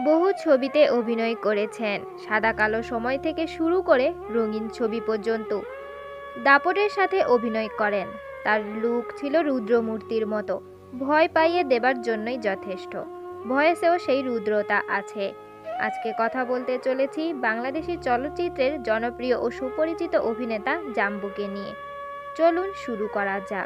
বহু ছবিতে অভিনয় করেছেন, সাদা কালো সময় থেকে শুরু করে রঙিন ছবি পর্যন্ত দাপটের সাথে অভিনয় করেন। তার লুক ছিল রুদ্রমূর্তির মতো, ভয় পাইয়ে দেবার জন্যই যথেষ্ট। ভয়েসেও সেই রুদ্রতা আছে। আজকে কথা বলতে চলেছি বাংলাদেশি চলচ্চিত্রের জনপ্রিয় ও সুপরিচিত অভিনেতা জাম্বুকে নিয়ে। চলুন শুরু করা যাক।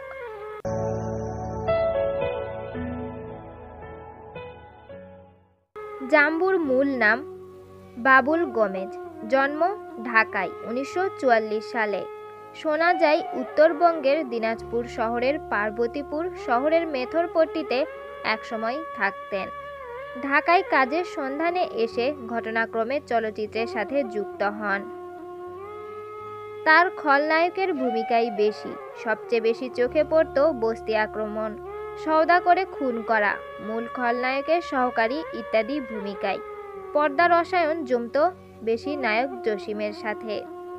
জাম্বুর মূল নাম বাবুল গমেজ। জন্ম ঢাকায় 1944 সালে। শোনা যায় উত্তরবঙ্গের দিনাজপুর শহরের পার্বতীপুর শহরের মেথরপট্টিতে একসময় থাকতেন। ঢাকায় কাজের সন্ধানে এসে ঘটনাক্রমে চলচ্চিত্রের সাথে যুক্ত হন। তার খলনায়কের ভূমিকাই বেশি। সবচেয়ে বেশি চোখে পড়ত বস্তি আক্রমণ, সওদা করে খুন করা, মূল খলনায়কের সহকারী ইত্যাদি ভূমিকায়। পর্দার রসায়ন জমত বেশি নায়ক জসিমের সাথে।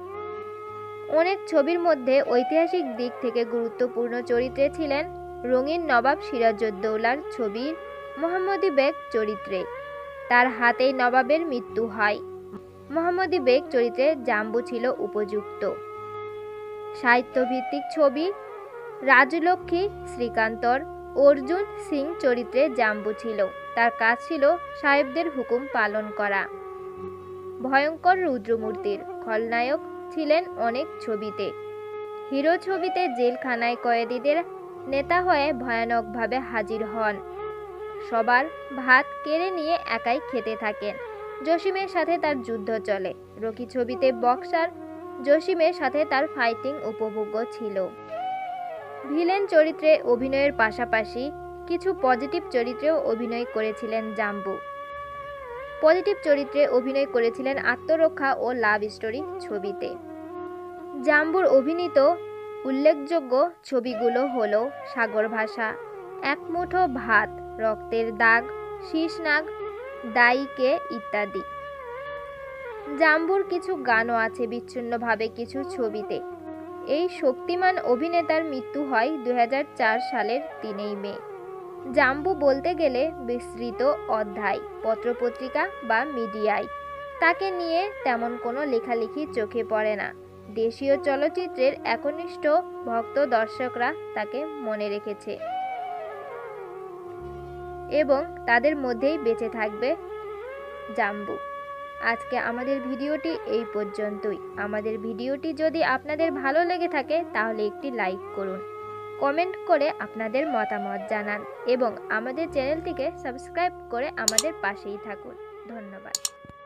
অনেক ছবির মধ্যে ঐতিহাসিক দিক থেকে গুরুত্বপূর্ণ চরিত্রে ছিলেন রঙিন নবাব সিরাজউদ্দৌলার ছবির মোহাম্মদী বেগ চরিত্রে। তার হাতেই নবাবের মৃত্যু হয়। মোহাম্মদী বেগ চরিত্রে জাম্বু ছিল উপযুক্ত। সাহিত্যভিত্তিক ছবি রাজলক্ষ্মী শ্রীকান্তর অর্জুন সিং চরিত্রে জাম্বু ছিল। তার কাজ ছিল সাহেবদের হুকুম পালন করা। ভয়ঙ্কর রুদ্রমূর্তির খলনায়ক ছিলেন অনেক ছবিতে। হিরো ছবিতে জেলখানায় কয়েদিদের নেতা হয়ে ভয়ানকভাবে হাজির হন। সবার ভাত কেড়ে নিয়ে একাই খেতে থাকেন। জসিমের সাথে তার যুদ্ধ চলে। রকি ছবিতে বক্সার জসিমের সাথে তার ফাইটিং উপভোগ্য ছিল। ভিলেন চরিত্রে অভিনয়ের পাশাপাশি কিছু পজিটিভ চরিত্রেও অভিনয় করেছিলেন জাম্বু। পজিটিভ চরিত্রে অভিনয় করেছিলেন আত্মরক্ষা ও লাভ স্টোরি ছবিতে। জাম্বুর অভিনীত উল্লেখযোগ্য ছবিগুলো হলো সাগর ভাষা, এক মুঠো ভাত, রক্তের দাগ, শীষনাগ, দাইকে ইত্যাদি। জাম্বুর কিছু গানও আছে বিচ্ছিন্নভাবে কিছু ছবিতে। এই শক্তিমান অভিনেতার মৃত্যু হয় 2004 সালের 3 মে। জাম্বু বলতে গেলে বিস্তৃত অধ্যায়, পত্রপত্রিকা বা মিডিয়ায় তাকে নিয়ে তেমন কোনো লেখালেখি চোখে পড়ে না। দেশীয় চলচ্চিত্রের একনিষ্ঠ ভক্ত দর্শকরা তাকে মনে রেখেছে এবং তাদের মধ্যেই বেঁচে থাকবে জাম্বু। আজকে আমাদের ভিডিওটি এই পর্যন্তই। আমাদের ভিডিওটি যদি আপনাদের ভালো লেগে থাকে তাহলে একটি লাইক করুন, কমেন্ট করে আপনাদের মতামত জানান এবং আমাদের চ্যানেলটিকে সাবস্ক্রাইব করে আমাদের পাশেই থাকুন। ধন্যবাদ।